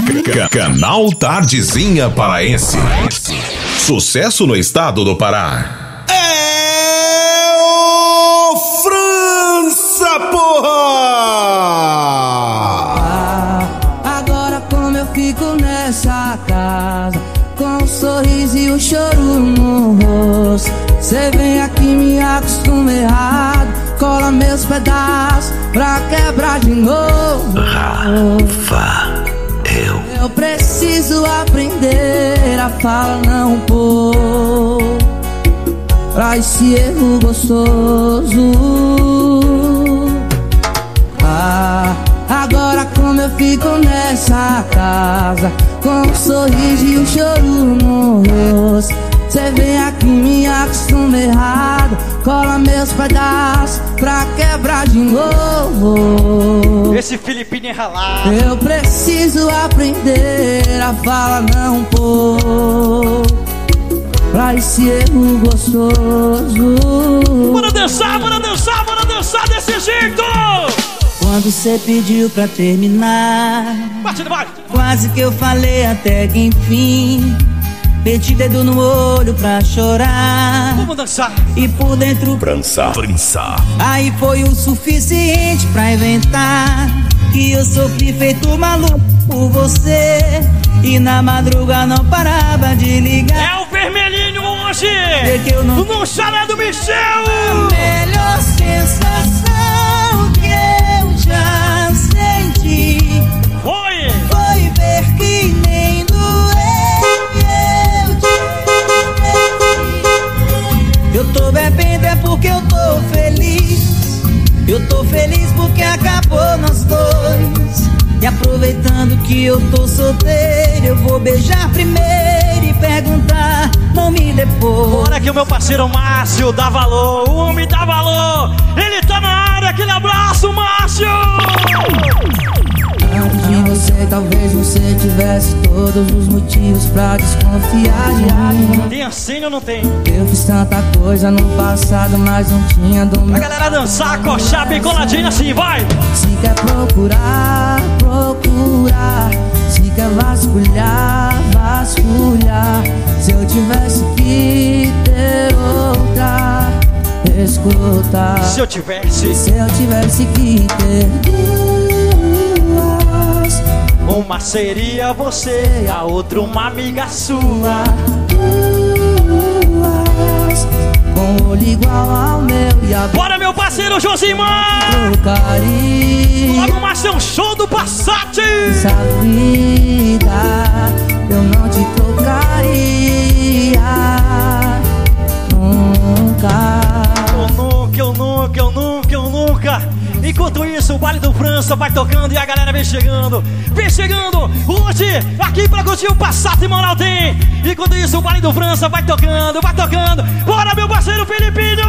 Canal Tardezinha Paraense. Sucesso no estado do Pará. É o França, porra! Agora como eu fico nessa casa, com um sorriso e um choro no rosto. Cê vem aqui me acostuma errado, cola meus pedaços pra quebrar de novo. Rafa, eu preciso aprender a falar não pôr pra esse erro gostoso. Agora como eu fico nessa casa, com um sorriso e um choro no rosto. Cê vem aqui me acostuma errado, cola meus pedaços pra quebrar de novo. Esse Filipinho é ralado. Eu preciso aprender a falar não pôr pra esse erro gostoso. Bora dançar, bora dançar, bora dançar desse jeito. Quando cê pediu pra terminar, Batida, vai. quase que eu falei até que enfim. Meti dedo no olho pra chorar. Vamos dançar. E por dentro França. aí foi o suficiente pra inventar que eu sofri feito maluco por você. E na madruga não parava de ligar. É o vermelhinho hoje. Que eu não... No chalé do Michel. A melhor sensação que eu já senti foi ver que nem doeu. Eu tô bebendo é porque eu tô feliz. Eu tô feliz porque acabou nós dois. E aproveitando que eu tô solteiro, eu vou beijar primeiro e perguntar, não me depois. Bora que o meu parceiro Márcio dá valor. O homem dá valor. Ele tá na área. Aquele abraço, Márcio. Antes de você, talvez você tivesse todos os motivos pra desconfiar de mim. Tem a senha ou não tem? Eu fiz tanta coisa no passado, mas não tinha do meu. A galera dançar, coxar bem coladinho assim, vai. Se quer procurar, procurar. Se quer vasculhar, vasculhar. Se eu tivesse que ter outra, escuta. Se eu tivesse que ter duas, uma seria você, a outra uma amiga sua. duas, com o olho igual ao meu e a Bora, meu parceiro Josimar. trocaria. Logo mais é um show do Passat. Essa vida eu não te trocaria nunca. Eu nunca. Enquanto isso, o baile do França vai tocando e a galera vem chegando. Hoje, aqui pra curtir o Passat e Moral tem. Enquanto isso, o baile do França vai tocando. Bora, meu parceiro Filipinho!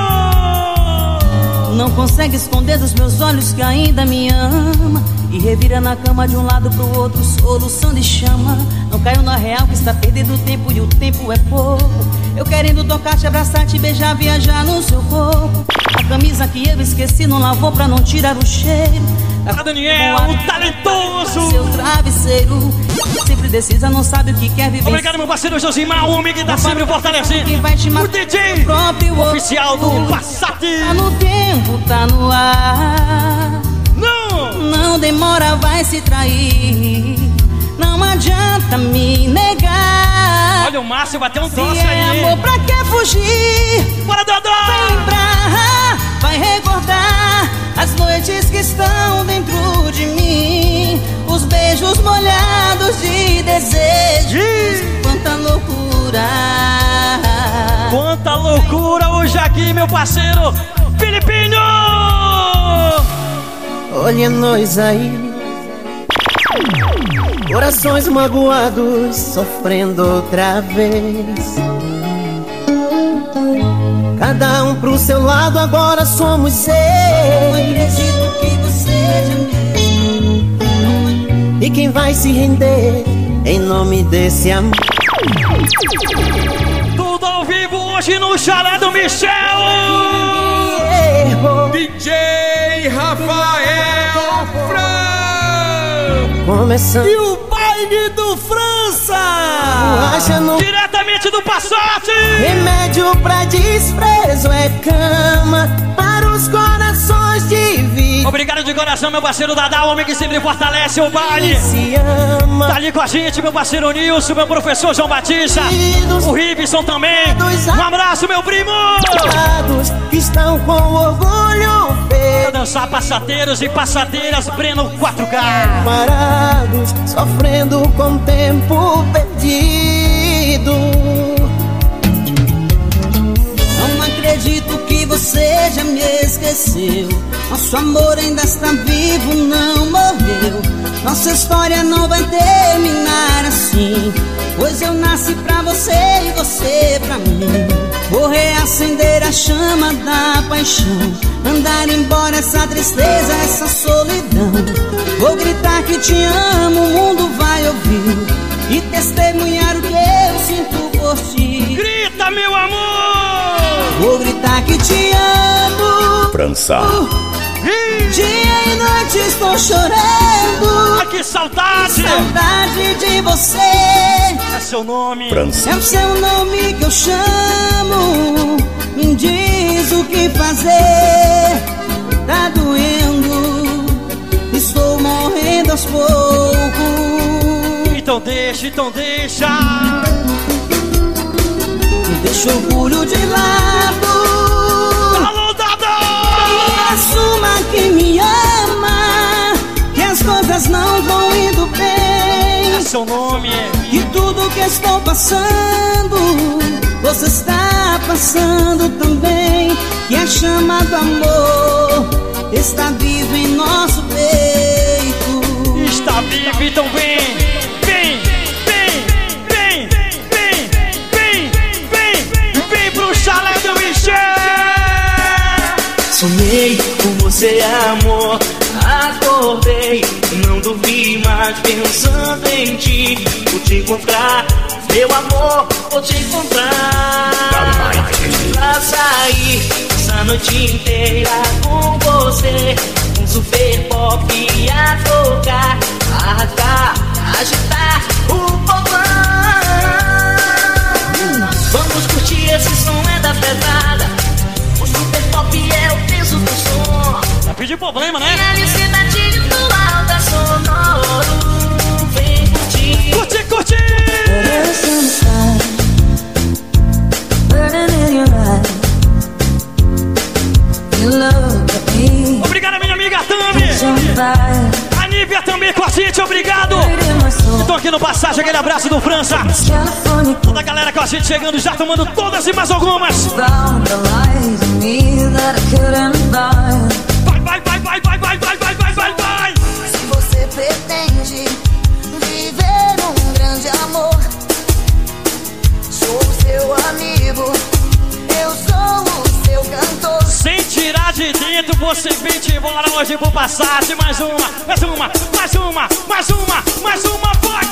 Não consegue esconder dos meus olhos que ainda me ama. E revira na cama de um lado pro outro, solução de chama. Não caiu na real que está perdendo tempo e o tempo é pouco. Eu querendo tocar, te abraçar, te beijar, viajar no seu corpo. A camisa que eu esqueci não lavou pra não tirar o cheiro. A Daniel, o talentoso. Seu travesseiro, sempre decisa, não sabe o que quer viver. Obrigado, meu parceiro Josimar, o homem que tá sempre fortalecendo. Que vai te O DJ próprio oficial do Passat. Tá no tempo, tá no ar. Não demora, vai se trair. Não adianta me negar. Olha o Márcio, bateu um troço Se é aí. amor, pra que fugir? Bora, Dodô! Vai lembrar, vai recordar as noites que estão dentro de mim. Os beijos molhados de desejos. Quanta loucura. Quanta loucura hoje aqui, meu parceiro Filipinho! Olha nós aí, corações magoados, sofrendo outra vez. Cada um pro seu lado, agora somos seis. Não acredito que você já. E quem vai se render em nome desse amor? Tudo ao vivo hoje no Chalé do Michel! DJ Rafael Fran. Começando. E o baile baile do França. Diretamente do Passat. Remédio pra desprezo é cama para os corações divididos. Obrigado de coração, meu parceiro Dadá, o homem que sempre fortalece o baile. Se ama. Tá ali com a gente, meu parceiro Nilson, meu professor João Batista, o Ribson também. Um abraço, meu primo. Que estão com orgulho feio. Pra dançar passateiros e passateiras, Breno 4K. Parados, sofrendo com o tempo perdido. Não acredito que você já me esqueceu. Nosso amor ainda está vivo, não morreu. Nossa história não vai terminar assim, pois eu nasci pra você e você pra mim. Vou reacender a chama da paixão, mandar embora essa tristeza, essa solidão. Vou gritar que te amo, o mundo vai ouvir e testemunhar o que eu sinto por ti. Grita, meu amor! Vou gritar que te amo. França. Dia e noite estou chorando. Ah, que saudade! Saudade de você. É seu nome. França. É o seu nome que eu chamo. Me diz o que fazer. Tá doendo, estou morrendo aos poucos. Então deixa, então deixa. Deixa o orgulho de lado. Alô, Dadá! E assuma que me ama, que as coisas não vão indo bem. É seu nome. E tudo que estou passando, você está passando também. Que a chama do amor está viva em nosso peito. Está vivo, então vem. Vem, vem, vem, vem, vem, vem, vem pro chalé do Michel. Sonhei com você, amor. Acordei, não dormi mais pensando em ti. Vou te encontrar, meu amor, vou te encontrar. Pra sair essa noite inteira com você, um super pop a tocar, arrastar, agitar o povão. Vamos curtir, esse som é da pesada. O super pop é o peso do som. Vai pedir problema, né? Felicidade do alta sonoro. Vem curtir. Curtir, curtir! Obrigado, minha amiga Tami. A Nívia também com a gente, obrigado. Estou aqui no Passagem, aquele abraço do França. Toda a galera com a gente chegando, já tomando todas e mais algumas. Vai, vai, vai, vai, vai, vai, vai, vai, vai, vai. Se você pretende viver um grande amor, sou o seu amigo, eu sou o seu cantor. Sem tirar de dentro, você vem de embora hoje pro Passagem. Mais uma, mais uma, mais uma, mais uma, mais uma, vai!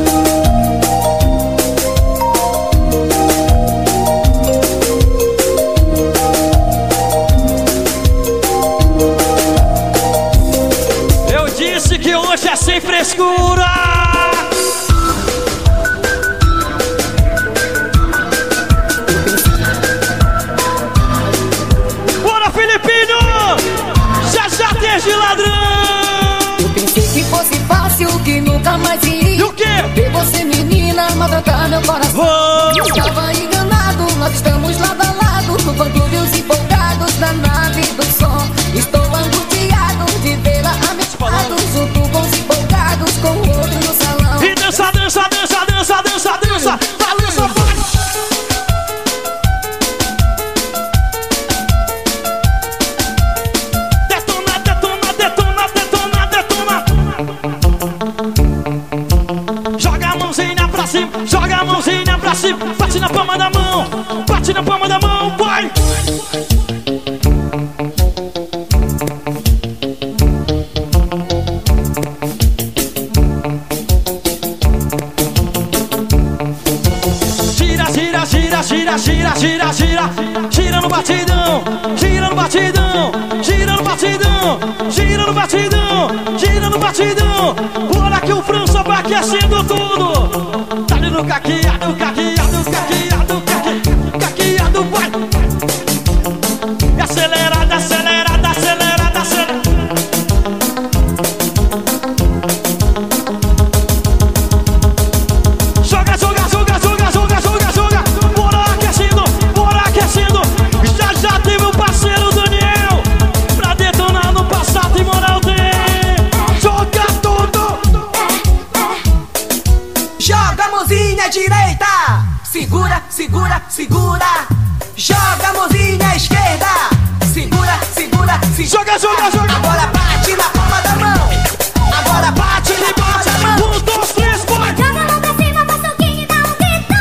Eu disse que hoje é sem frescura. Bora, Filipinho! Já desde ladrão! Eu pensei que fosse fácil, que nunca mais iria. E o quê? Ver você, menina, maltratar meu coração. Eu estava enganado, nós estamos lado a lado, no fã-clube os empolgados da nave do som. Estou angustiado de vê-la amistado, junto com os empolgados, com o outro no salão. E dança, dança, dança, dança, dança, dança! Balança, vai! Detona, detona, detona, detona, detona! Joga a mãozinha pra cima, joga a mãozinha pra cima, bate na palma da mão, bate na palma da mão, vai! Gira, gira, gira, gira, gira, gira, gira, gira no batidão, gira no batidão, gira no batidão. batidão, gira no batidão, gira no batidão. Bora que o França vai aquecendo tudo. Tá ali no caqueado, caqueado, caqueado, caqueado, vai. E acelerada, acelerada, acelerada, acelerada. Joga, joga, joga, joga, joga, joga, joga. Bora aquecendo, bora aquecendo. Já teve o parceiro Daniel pra detonar no Passat e Moral D. Joga tudo. Joga a mãozinha direita. Segura, segura, segura. Joga a mãozinha esquerda. Segura, segura, segura. Joga, joga, joga. Agora bate na palma da mão. Agora bate na palma da mão. 1, 2, 3, vai. Joga a mão pra cima, faz soquinho e dá um grito.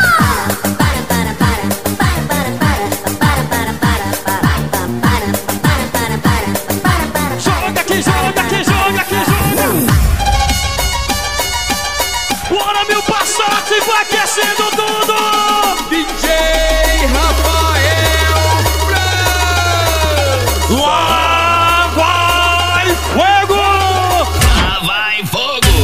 Joga aqui, joga aqui, joga aqui, joga. Bora, meu Passat, vai aquecendo tudo. DJ Rafael França. Lá vai fogo. Lá vai fogo.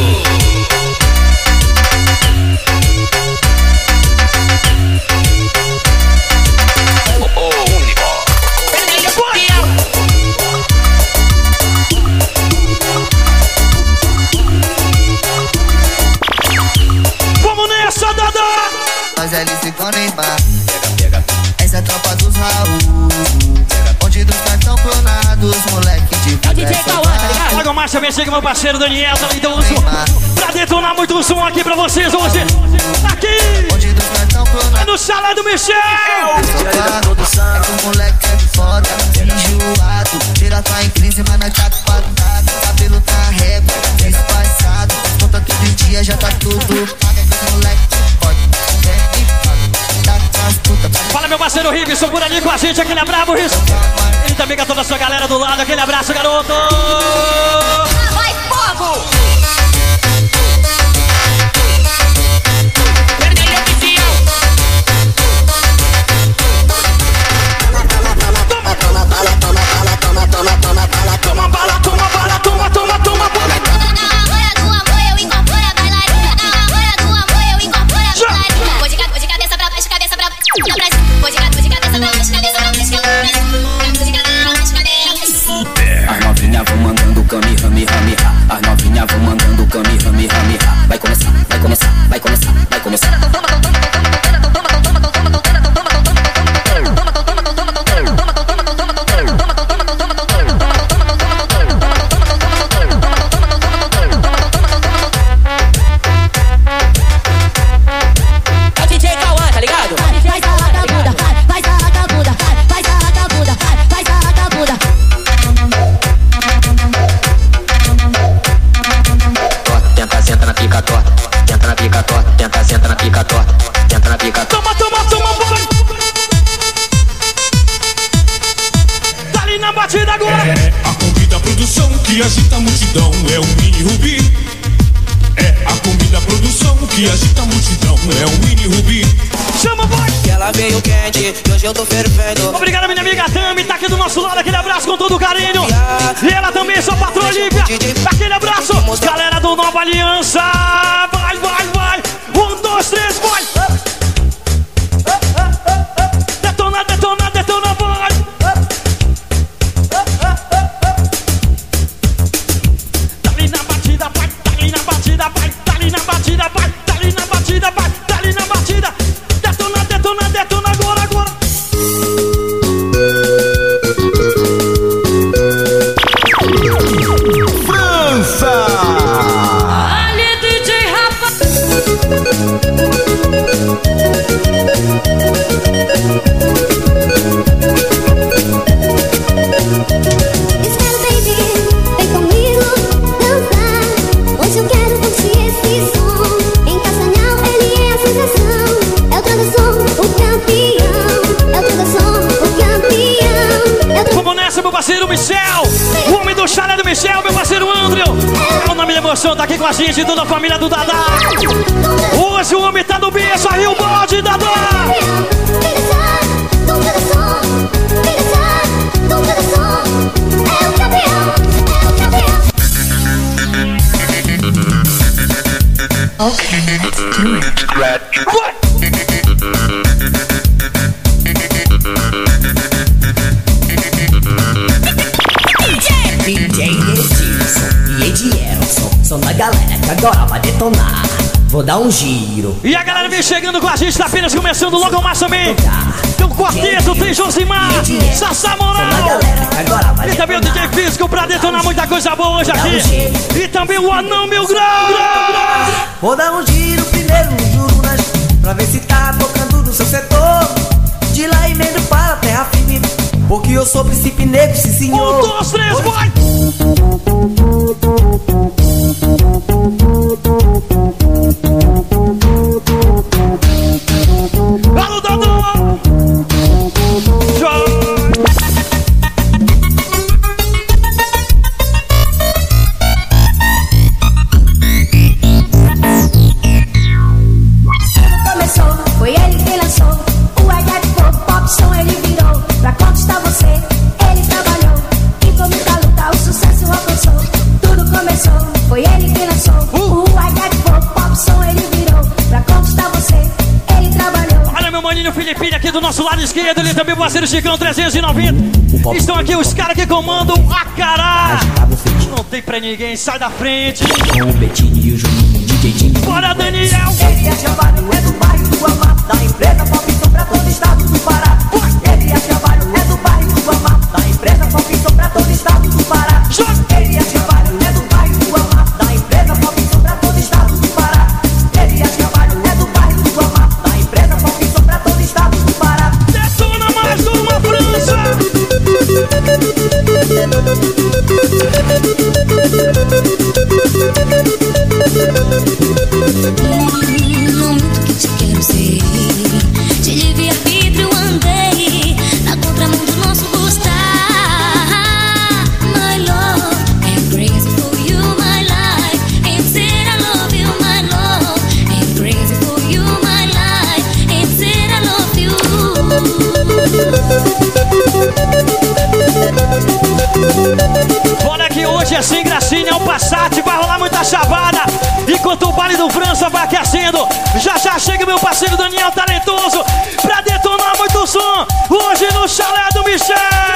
Vamos nessa, Dada. Nós é Alice com Neymar. Essa é a tropa dos Raul. Onde dos cartão clonados, moleque de É o DJ Cauã, tá ligado? Logo mais também chega meu parceiro Daniel, tá idoso. Pra detonar muito som aqui pra vocês hoje. Aqui, Onde dos cartão é clonados. no Chalé do Michel. Todo santo, moleque é foda, enjoado. Tira tá em crise, mas nós tá quadrado. Cabelo tá régua, mês passado. Conta todo dia, já tá tudo paga. Que moleque pode, vem e paga. Tá com as putas. Fala meu parceiro Ribson por ali com a gente, aquele abraço, Ribson. Ele também com toda a sua galera do lado, aquele abraço, garoto. Vai fogo! Toma bala, toma bala, toma, toma, toma bala. Na hora do amor eu incorporo a bailarina. Na hora do amor eu incorporo a bailarina. Vou de cabeça pra baixo, cabeça pra baixo. Vou de cabeça pra baixo, cabeça pra baixo. Vou de cabeça pra baixo, cabeça. As novinhas vão mandando cami, rami, rami, ha. As novinhas vão mandando cami, rami, rami, ha. Vai começar, vai começar, vai começar, vai começar. É o DJ Cauã, tá ligado? Vai sarrar a bunda, vai sarrar a bunda, vai sarrar a bunda, vai sarrar a bunda. Tenta, senta na pica torta. Tenta na pica torta. Tenta, senta na pica torta. Tenta na pica torta. Toma, toma, toma, vai. Tá ali na batida agora. É a comida produção que agita a multidão. É o Mini Rubi. É a comida produção que agita a multidão. É o Mini Rubi. Chama, vai. Que ela veio quente, e hoje eu tô fervendo. Obrigado, minha amiga Tami, tá aqui do nosso lado, aquele abraço com todo carinho. E ela também, sua patroa Lívia, aquele abraço. Galera do Nova Aliança, vai, vai, vai. 1, 2, 3, vai. Detona, detona, detona, vai. Tá ali na batida, vai, tá ali na batida, vai, tá ali na batida, vai, tá ali na batida, vai, tá ali na batida. Detona, detona, detona, agora, agora. França. Ali DJ Rafa. Espero, baby, vem comigo dançar. Hoje eu quero curtir esse som. Em Castanhal ele é a sensação. É o tradição, o campeão. É o tradição, o campeão. É o Vamos nessa, meu parceiro Michel. O homem do chalé do Michel, meu parceiro Andrew. É o nome da emoção, tá aqui com a gente, toda a família do Dadá. Hoje o homem tá no berço, aí o bode, Dadá. campeão. DJ Edilson e Edielson são da galera que agora vai detonar. Vou dar um giro. E a galera vem chegando com a gente, tá apenas começando logo mais também. Tem o quarteto, tem Josimar, Sassá Moral. E também o DJ Físico pra detonar muita coisa boa hoje aqui. E também o Anão Mil Grau. Vou dar um giro primeiro no juro nas pra ver se tá tocando no seu setor. De lá emendo para a terra firme, porque eu sou príncipe negro, sim senhor. 1, 2, 3, vai! Alô, Dodô! Começou, foi ele que lançou o H de Pop Som, ele virou pra conquistar você. Ele trabalhou e com muita luta o sucesso alcançou. Tudo começou, foi ele que lançou o H de Pop Som, ele virou pra conquistar você. Ele trabalhou. Olha meu maninho Filipinho aqui do nosso lado esquerdo, ele também o parceiro Chicão 390. Estão aqui os caras que comandam a Cará. Não tem pra ninguém, sai da frente. Com o Betinho e o Juninho, DJ Jim. Bora, Daniel! Ele é Chavalho, é do bairro do Amar, da empresa Pop Som pra todo estado do Pará. Ele é Chavalho, é do bairro do Amar, da empresa Pop Som pra todo estado do Pará. Ele é Chavalho, é do bairro do Amar, da empresa Pop Som pra todo estado do Pará. Ele é Chavalho, é do bairro do Amar, da empresa Pop Som pra todo estado do Pará. Detona mais uma França! Não muito que te quero ser. De livre-arbítrio andei na contramão do nosso gostar. My love, I'm crazy for you, my life. And said I love you, my love. I'm crazy for you, my life. And said I love you. Bora que hoje é sem gracinha, é o Passat, vai rolar muita chavada. Enquanto o baile do França vai aquecendo, já chega meu parceiro Daniel Talentoso pra detonar muito som. Hoje no chalé do Michel.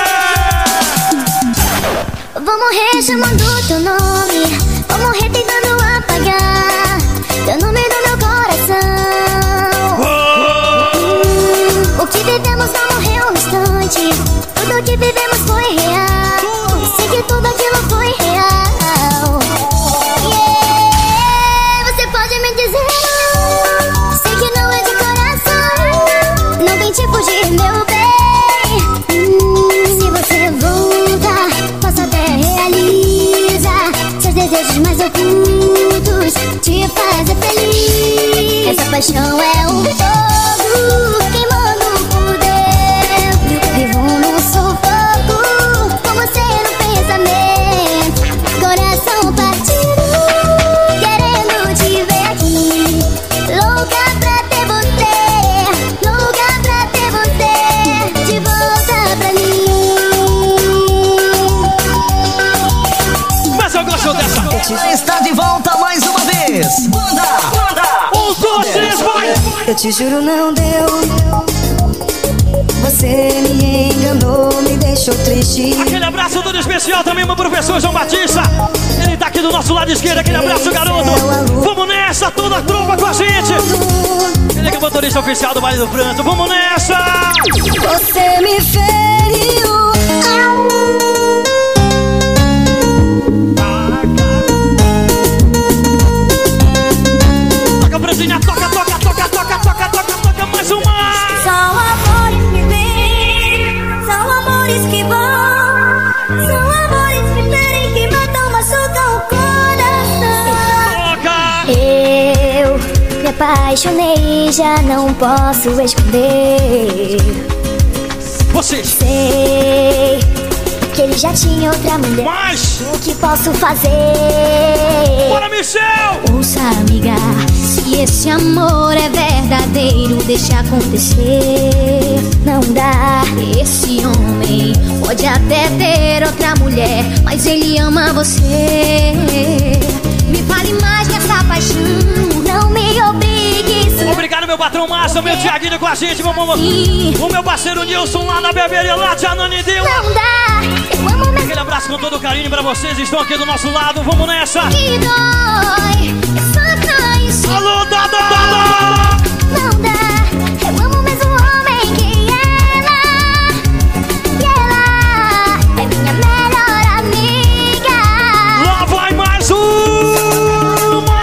Vou morrer chamando teu nome, vou morrer tentando apagar teu nome do meu coração. O que vivemos não morreu no instante, tudo que vivemos foi real. Sei que tudo aquilo foi real. Você pode me dizer não, sei que não é de coração, não tente fugir, meu bem. Se você voltar, posso até realizar seus desejos mais ocultos, te fazer feliz. Essa paixão é um fogo queimando por dentro. Vivo num sufoco com você no pensamento, coração partido, querendo te ver aqui. Louca pra ter você, louca pra ter você de volta pra mim. Mas eu gosto dessa. Está de volta mais uma vez. Banda! 1, 2, 3, vai! Eu te juro não deu. Você me enganou, me deixou triste. Aquele abraço todo especial também pro professor João Batista. Ele tá aqui do nosso lado esquerdo, aquele abraço, garoto. Vamos nessa, toda a tropa com a gente. Ele é o motorista oficial do Baile do França. Vamos nessa! Você me feriu. Toca, Franzinha, toca, toca, toca, toca, toca, toca, toca, mais uma! São amores que vêm, são amores que vão, são amores que ferem, que matam, machucam o coração. Toca! Eu me apaixonei, já não posso esconder. Vocês! Sei que ele já tinha outra mulher. Mais! O que posso fazer? Bora, Michel! Ouça, amiga, se esse amor é verdadeiro, deixa acontecer. Não dá, esse homem pode até ter outra mulher, mas ele ama você. Me fale mais que essa paixão, não me obrigue. Obrigado, meu patrão Márcio, meu Tiaguinho com a gente, meu mamãe. O meu parceiro Nilson lá na beberia, lá de Ananindeua. Não dá, eu amo mesmo. Aquele abraço com todo carinho pra vocês, estão aqui do nosso lado, vamos nessa. Que dói, essa traição. Alô, Dada! Não dá, eu amo mesmo o homem que ela. E ela é minha melhor amiga. Lá vai mais uma!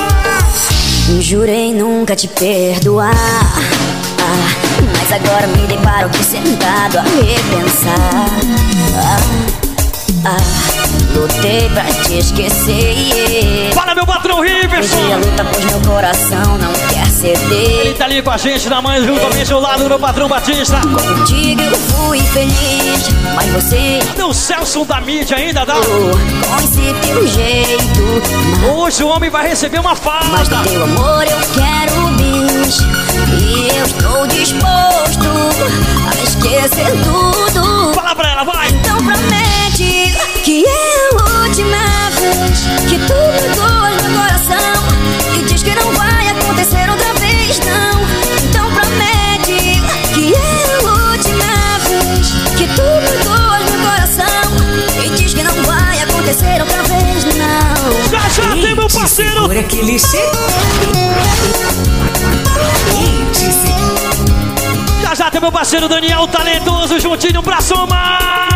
Jurei nunca te perdoar, mas agora me deparo aqui sentado a repensar. Lutei pra te esquecer. Fala, meu patrão Riverson! Perdi a luta, pois meu coração não quer ceder. Ele tá ali com a gente na mãe, juntamente ao lado do meu patrão Batista. Contigo eu fui feliz, mas você... Cadê o Celso da mídia ainda, dá? Com esse teu jeito. Hoje o homem vai receber uma farda. Mas do teu amor eu quero bis, e eu estou disposto a esquecer tudo. Fala pra ela, vai! Então promete que é a última vez que tu perdoas meu coração, e diz que não vai acontecer outra vez, não. Então promete que é a última vez que tu perdoas meu coração, e diz que não vai acontecer outra vez, não. Já tem meu parceiro! Segura que lixe. Já tem meu parceiro Daniel Talentoso juntinho pra somar.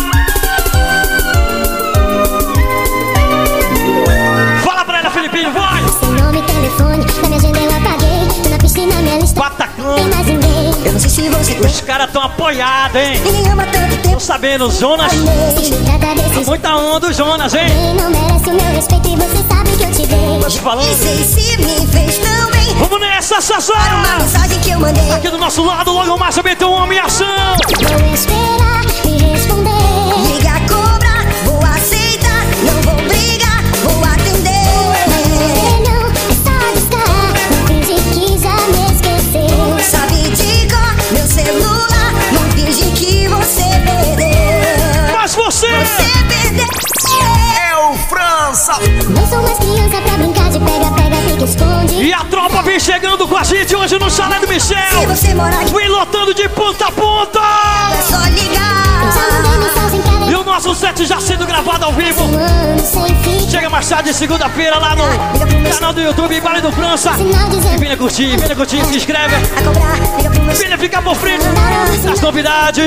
Fala pra ela, Felipinho, vai! Seu nome, telefone, na minha agenda eu apaguei. Tô na piscina, minha lista. Batacão! Tem mais ninguém. Eu não sei se você tem. Os caras tão apoiados, hein? Ninguém ama tanto tempo. Tô sabendo, Jonas. Se trata desses. Muita onda, Jonas, hein? Quem não merece o meu respeito e você sabe que eu te dei. Tô te falando. Nem sei se me fez tão bem. Vamos nessa, Sassá! Era uma mensagem que eu mandei. Aqui do nosso lado, logo mais também tem um homem em ação. Vou esperar me responder. Liga, cobra, vou aceitar. Não vou brigar, vou atender. Não, é só discar. Não finge que já me esqueceu. Sabe de cor, meu celular. Não finge que você perdeu. Mas você perdeu. É o França. Não sou mais criança pra brincar de pega, pega, fica, esconde. e a tropa vem chegando com a gente hoje no Chalé do Michel. Se você morar aqui, vem lotando de ponta a ponta. é só ligar. Já mandei mensagem pra E o nosso set já sendo gravado ao vivo. um ano sem fim. Chega mais tarde, segunda-feira, lá no canal do YouTube, Vale do França. E venha curtir, se inscreve. A cobrar, liga pro meu Venha ficar por frente das novidades.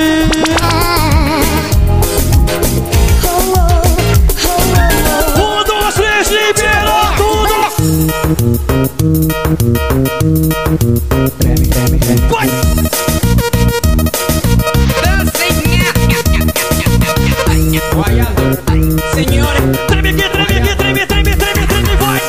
Um, dois, três, liberou tudo. Vai. Senhores, Treme aqui, vai.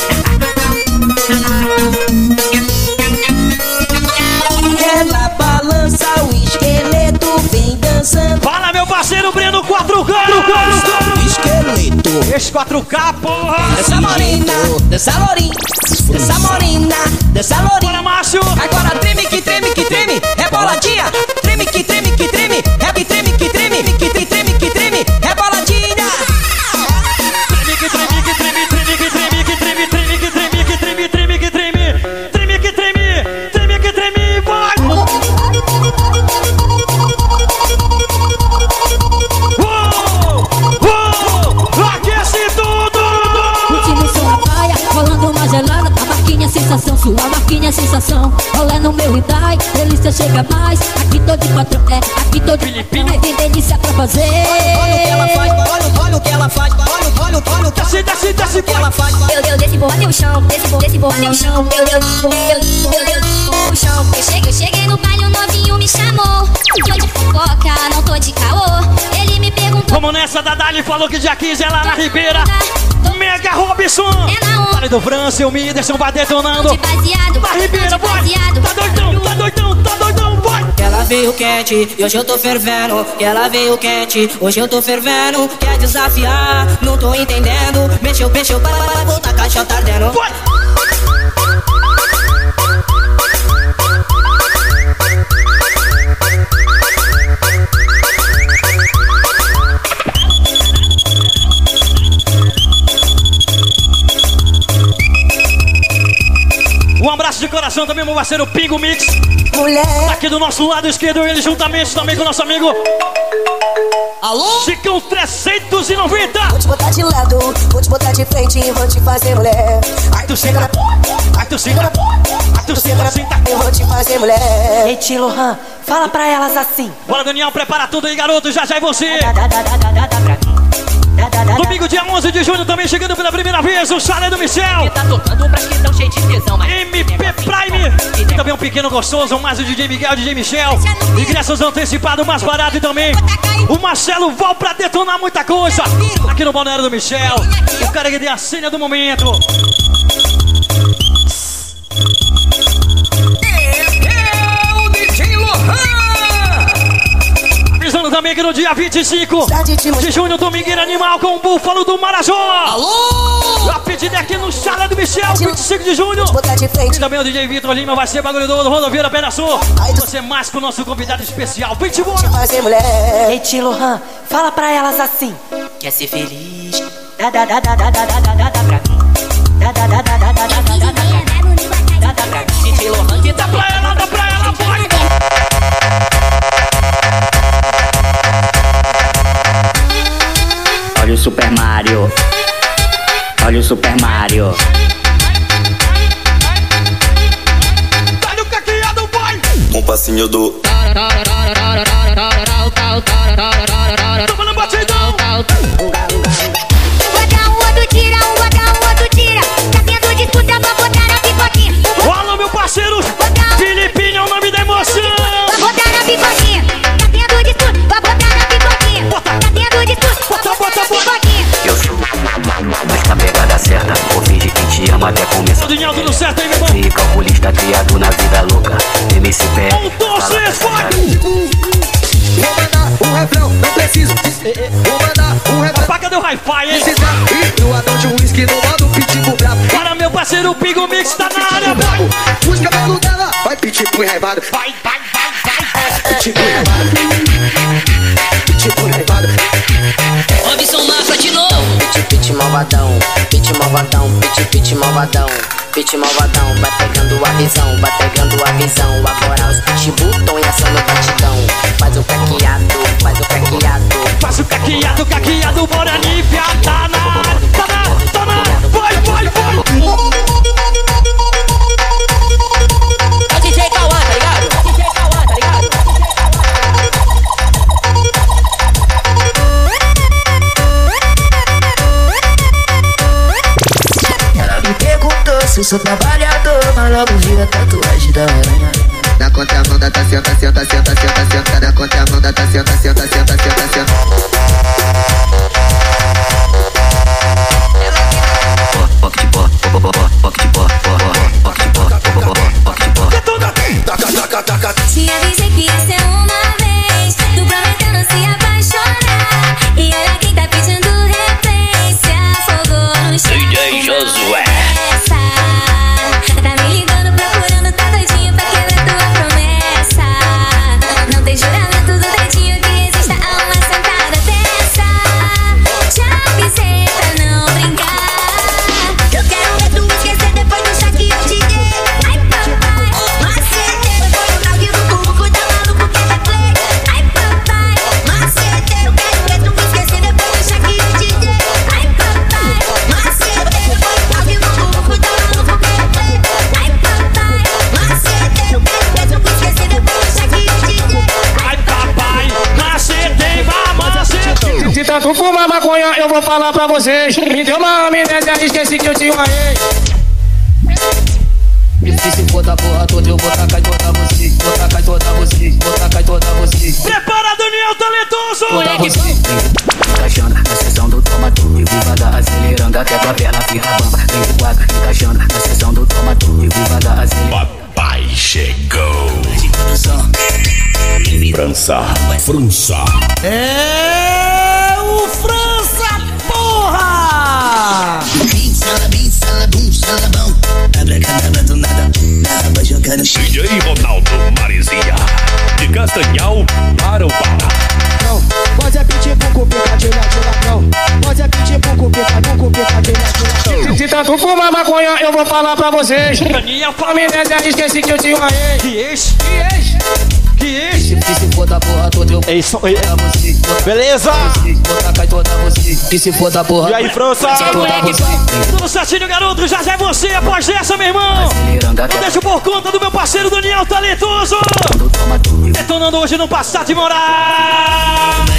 ela balança o esqueleto, vem dançando. Fala, meu parceiro Breno 4K. Esqueleto. Esse 4K, porra. Dança morena, dança lourinha, dança morena, dança lourinha. Bora, Márcio. Agora treme, reboladinha. Treme, que treme, que treme, que treme, que treme, que treme, que treme, reboladinha. Treme, vai! Aquece tudo! Curtindo som na praia, rolando uma gelada. A marquinha sensação, sua marquinha sensação. Rolê no meu Hyundai, delícia chega mais. Aqui tô de patrão, aqui tô de Filipinho. tem delícia pra fazer. Olha o que ela faz, olha o que ela faz, olha o que ela faz. Eu desci, vou até o chão, desci, vou até o chão. Eu o chão. Eu cheguei no baile, o novinho me chamou. Tô de fofoca, não tô de caô. Ele me perguntou. Vamos nessa, Dadali falou que dia 15 é lá na Ribeira. Mega Robson. Vale do França e o Miderson vai detonando. De baseado, Na Ribeira, vai. Tá doidão, vai. Ela veio quente e hoje eu tô fervendo. Ela veio quente, hoje eu tô fervendo. Quer desafiar, não tô entendendo. Mexeu, volta a caixa tá ardendo. Vai. Um abraço de coração também, meu parceiro Pingo Mix. Mulher. Tá aqui do nosso lado esquerdo, ele juntamente também com o nosso amigo. Alô? Chicão 390. Vou te botar de lado, vou te botar de frente e vou te fazer mulher. Ai, tu senta, ai, tu senta, ai, tu senta. Eu vou te fazer mulher. Ei, Tio Lohan, fala pra elas assim. Bora, Daniel, prepara tudo aí, garoto. Já é você. Domingo, dia 11 de junho, também chegando pela primeira vez, o Chalé do Michel. Tá tocando pra quem tão cheio de tesão, mas... MP Prime. E também um pequeno gostoso, mais o DJ Miguel, o DJ Michel. Ingressos antecipados, mais barato e também o Marcelo Val pra detonar muita coisa. Aqui no Balneário do Michel. O cara que tem a senha do momento. É o DJ Lohan. Avisando também que no dia 25 de junho, Domingueira Animal com o Búfalo do Marajó. Alô? A pedida aqui no Chalé do Michel, 25 de junho. E também o DJ Vitor Lima vai ser bagulho do Rodoviária Pena Sul. Você mais com o nosso convidado especial. Vem te embora. Ei, Tio Lohan, fala pra elas assim. Quer ser feliz? DJ Lohan que dá pra ela, vai. Olha o Super Mario. Olha o Super Mario. Olha o caqueado, vai. Um passinho do... Toma no batidão. Um botão, o outro tira, um botão, o outro tira. Tá tendo disputa pra botar na pipoquinha. Olha, meu parceiro Filipinho é o nome da emoção. Pra botar na pipoquinha. Tá tendo disputa pra botar na pipoquinha. Tá tendo disputa pra botar na pipoquinha. Eu sou, mas tá pegada certa. Vou fingir quem te ama até começar. Tudo tudo certo aí, meu irmão. Se calculista criado na vida louca. MCP. 1, 2, 3, vai. Vou mandar um refrão, não preciso. Vou mandar um refrão. Rapaz, cadê o hi-fi, hein? E o anão de uísque no modo pitbull bravo. Para meu parceiro, o Pingo Mix tá na área, vai. Os cabelos dela, vai pitbull enraivado. Vai. Pitbull enraivado. Pitbull enraivado. Robson Mafra de novo. Pit malvadão, pit malvadão, pit malvadão. Pit malvadão, vai pegando a visão, vai pegando a visão. Agora os pitbull tão em ação no batidão. Faz o caqueado, faz o caqueado. Faz o caqueado, bora Nívia. Tá na, vai. É o DJ Cauã, tá ligado? DJ Cauã, tá ligado? Ela me perguntou se eu sou trabalhador, mas logo vi a tatuagem da aranha. Na contramão tá senta. Na contramão tá senta. Te avisei que ia ser uma vez. Tu prometeu não se apaixonar. E olha quem tá pedindo referência. Fogo no chão. DJ Josué. Tá me ligando, procurando, tá doidinho pra quebrar tua promessa. Não tem juramento do dedinho que resista a uma sentada dessa. Já avisei pra não brincar. Eu quero ver tu esquecer depois do chá que eu te dei. Ai papai, maceteiro, foi o tal do cuco, tá maluco que vai play. Ai papai, maceteiro, quero ver tu esquecer depois do chá que eu te dei. Ai papai, maceteiro, foi o tal do cuco, tá maluco que vai play. Ai papai, maceteiro, quero ver tu esquecer depois do chá que eu te dei. Ai papai, macetei. Se tanto fumar maconha, eu vou falar pra vocês. Me deu uma amnésia, esqueci que eu tinha uma ex. E se for da porra toda, eu vou tacar e botar você. Vou tacar e botar você. Vou tacar e botar você. Prepara, Daniel Talentoso! Moleque, Encaixando na sessão do toma tudo. E devagar acelerando até tua perna fica bamba. Vem devagar, encaixando na sessão do toma tudo. E devagar acelerando. Papai chegou. França. É o França, porra! DJ Ronaldo Marizinha, de Castanhal para o Pará. Pode é pitbull com picadinha de ladrão. Pode é pitbull com picadinha de ladrão. Se tanto fumar maconha, maconha, eu vou falar pra vocês. Daniel, Amnésia, esqueci que eu tinha uma ex. Que ex? Que ex? Que se for da porra toda eu é isso aí. Beleza? Que se for da porra. E aí, França? Tudo certinho, garoto. Já é você após essa, meu irmão. Eu deixo por conta do meu parceiro Daniel Talentoso. Detonando hoje no Passat Moral.